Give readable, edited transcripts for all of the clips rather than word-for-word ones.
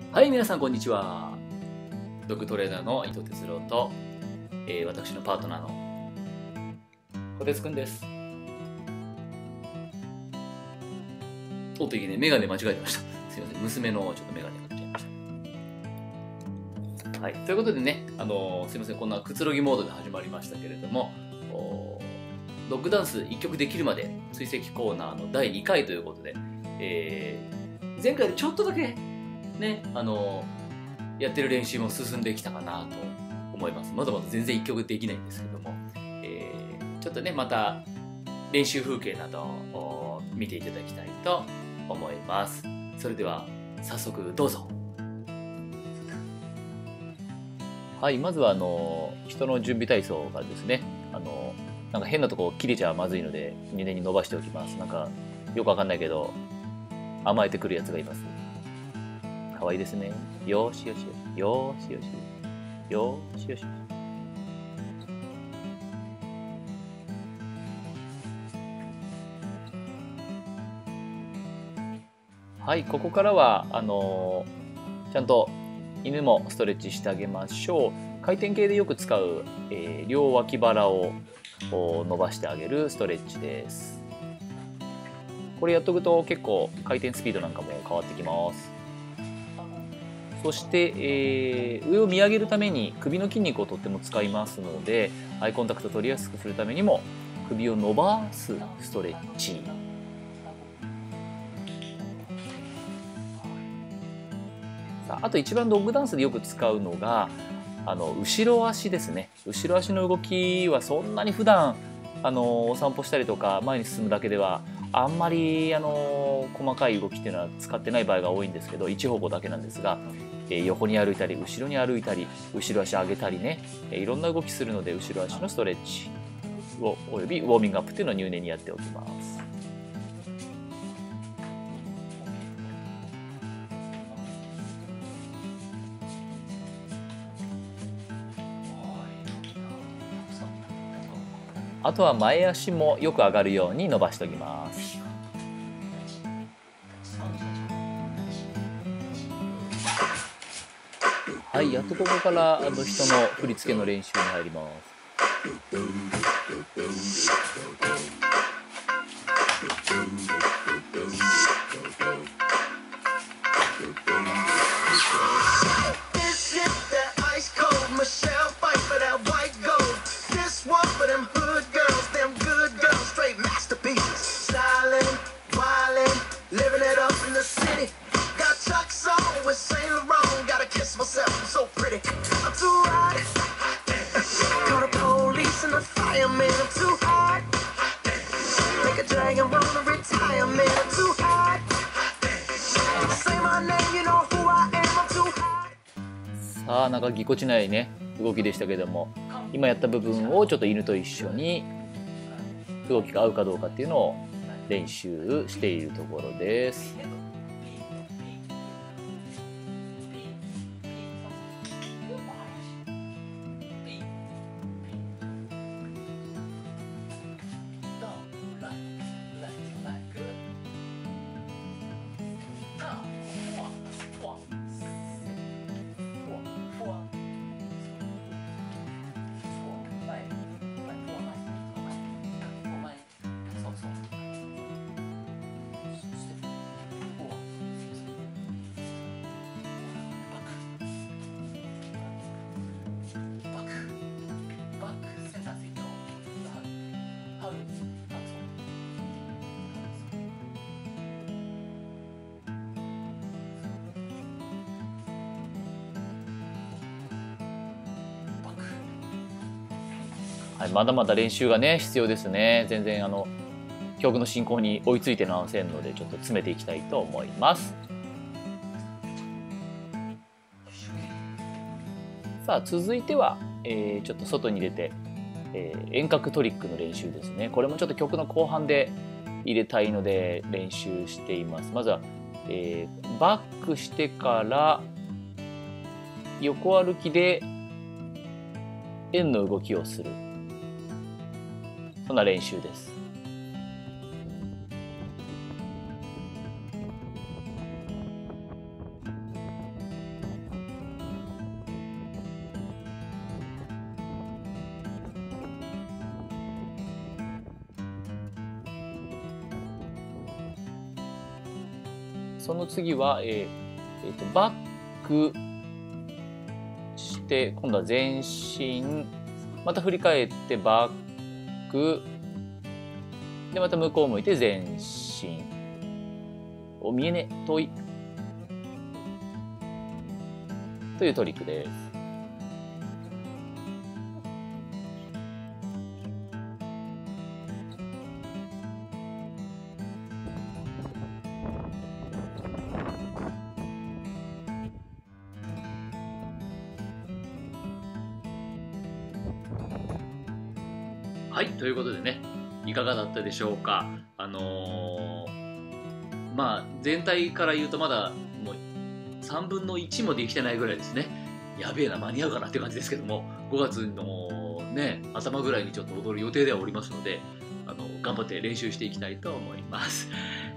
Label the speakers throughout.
Speaker 1: はい、皆さんこんにちは。ドッグトレーナーの伊藤哲郎と、私のパートナーの小鉄くんです。おっといけね、メガネ間違えてました。すいません、娘のちょっとメガネがかけちゃいました。はい、ということでね、すいません、こんなくつろぎモードで始まりましたけれども、ドッグダンス1曲できるまで追跡コーナーの第2回ということで、前回でちょっとだけね、やってる練習も進んできたかなと思います。まだまだ全然1曲できないんですけども、ちょっとね、また練習風景などを見ていただきたいと思います。それでは早速どうぞ。はい、まずは人の準備体操からですね。なんか変なとこ切れちゃまずいので胸に伸ばしておきます。なんかよくわかんないけど甘えてくるやつがいます。かわいいですね。よーしよしよしよしよしよしよし。はい、ここからはちゃんと犬もストレッチしてあげましょう。回転系でよく使う、両脇腹を伸ばしてあげるストレッチです。これやっとくと結構回転スピードなんかも変わってきます。そして、上を見上げるために首の筋肉をとっても使いますので、アイコンタクト取りやすくするためにも首を伸ばすストレッチ。あと一番ドッグダンスでよく使うのが後ろ足ですね。後ろ足の動きはそんなに普段お散歩したりとか前に進むだけではあんまり細かい動きっていうのは使ってない場合が多いんですけど、一方向だけなんですが、横に歩いたり後ろに歩いたり後ろ足上げたりね、いろんな動きするので後ろ足のストレッチをおよびウォーミングアップっていうのを入念にやっておきます。あとは前足もよく上がるように伸ばしておきます。はい、やっとここから人の振り付けの練習に入ります。さあ、なんかぎこちないね動きでしたけども、今やった部分をちょっと犬と一緒に動きが合うかどうかっていうのを練習しているところです。はい、まだまだ練習がね必要ですね。全然曲の進行に追いついてませんので、ちょっと詰めていきたいと思います。さあ続いては、ちょっと外に出て、遠隔トリックの練習ですね。これもちょっと曲の後半で入れたいので練習しています。まずは、バックしてから横歩きで円の動きをする、そんな練習です。 その次は、バックして、今度は前進、また振り返ってバック、で、また向こう向いて前進。お、見えね、遠い。というトリックです。はい、ということでね、いかがだったでしょうか。まあ、全体から言うとまだもう3分の1もできてないぐらいですね。やべえな、間に合うかなって感じですけども、5月のね、頭ぐらいにちょっと踊る予定ではおりますので、頑張って練習していきたいと思います。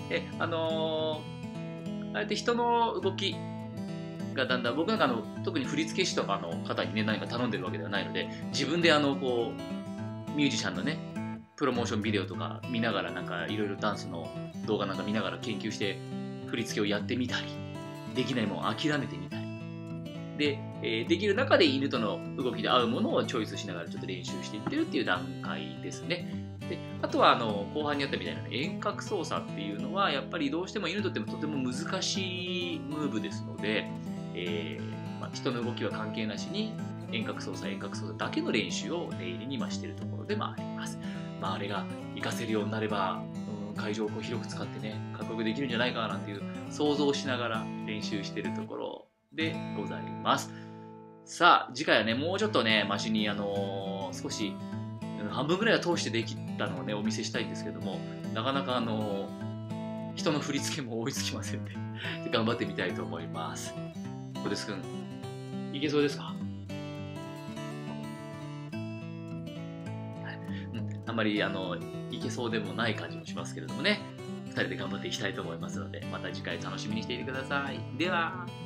Speaker 1: あえて人の動きがだんだん、僕なんか特に振付師とかの方にね、何か頼んでるわけではないので、自分でこう、ミュージシャンのね、プロモーションビデオとか見ながら、なんかいろいろダンスの動画なんか見ながら研究して振り付けをやってみたり、できないもん諦めてみたりで、できる中で犬との動きで合うものをチョイスしながらちょっと練習していってるっていう段階ですね。で、あとは後半にあったみたいな遠隔操作っていうのはやっぱりどうしても犬にとってもとても難しいムーブですので、人の動きは関係なしに遠隔操作だけの練習を念入りにしているところでもあります。あれが活かせるようになれば、会場を広く使ってね、かっこよくできるんじゃないかななんていう想像しながら練習しているところでございます。さあ、次回はね、もうちょっとね、マシに少し半分ぐらいは通してできたのをね、お見せしたいんですけども、なかなか人の振り付けも追いつきませんね。頑張ってみたいと思います。小鉄くん、いけそうですか？あんまりいけそうでもない感じもしますけれどもね、2人で頑張っていきたいと思いますので、また次回楽しみにしていてください。では。